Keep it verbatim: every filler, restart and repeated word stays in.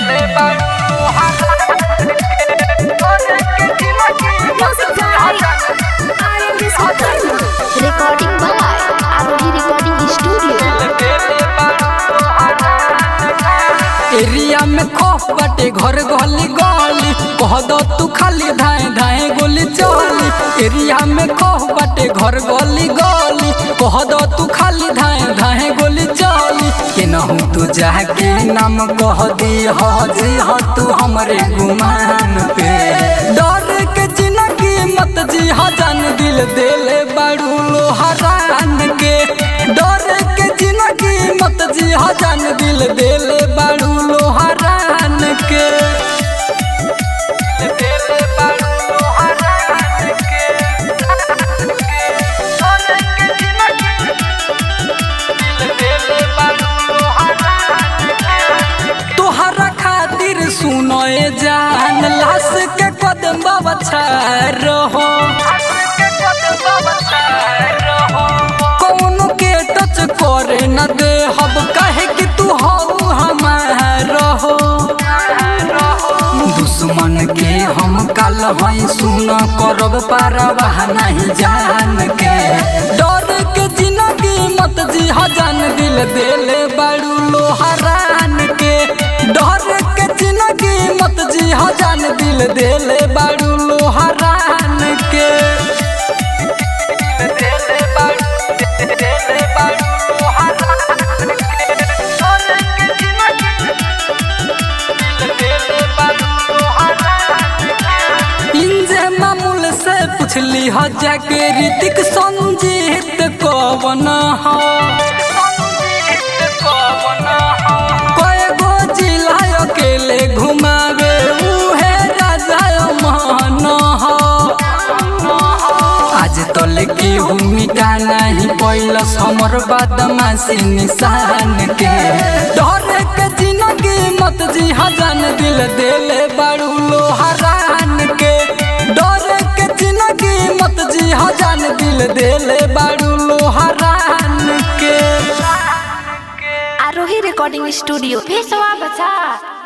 Recording by Arohi recording studio. Area में खौफ बाटे घर गली गली, कह दो तू खाली धाए धाए गोली चली। एरिया में खौफ बाटे घर गली गली, कह दो तू खाली धाए धाए गोली चली। के नहू तू जाके नाम कह दी हो जी हो तू हमरे गुमान पे। डर के जिंदगी मत जी हो जान दिल देले बाड़ू लोहरान के। डर के जिंदगी मत जी हो जान दिल देले बाड़ू लोहरान के। तोहरा खातिर सुनो ए जान लाश के कदम बचा रहो। कौन के टच करे न दे हब कहे कि तू हो हमारा हो। दुश्मन के हम कल हई सुन करब परवाह नहीं जान के। डर के जिंदगी मत जी जान दिल देले बाड़ू लोहरान के। डर के जिंदगी मत जी जान दिल देले बाड़ू लोहरान के। इंजे मामूल से पूछली ह जाके ऋतिक संजीत कौन हो। कए गो जिला अकेले घुमावे उहे राजा मान हो। आज तल के हूँ मिटा नहीं पैलस हमर बदमाशी निशान के। डर के जिंदगी मत जी जान दिल देले बाड़ू लोहरान के। डर के जिंदगी मत जी जान दिल देले बाड़ू लोहरान के। आरोही रिकॉर्डिंग स्टूडियो भेसवा बचा।